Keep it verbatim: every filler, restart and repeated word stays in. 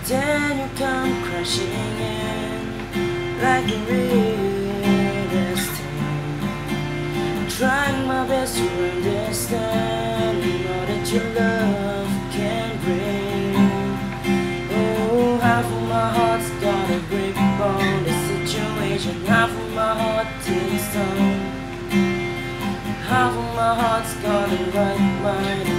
Then you come crashing in like the weirdest thing. Trying my best to understand all that your love can bring. Oh, half of my heart's got a grip on the situation, half of my heart takes on. Half of my heart's got a right mind.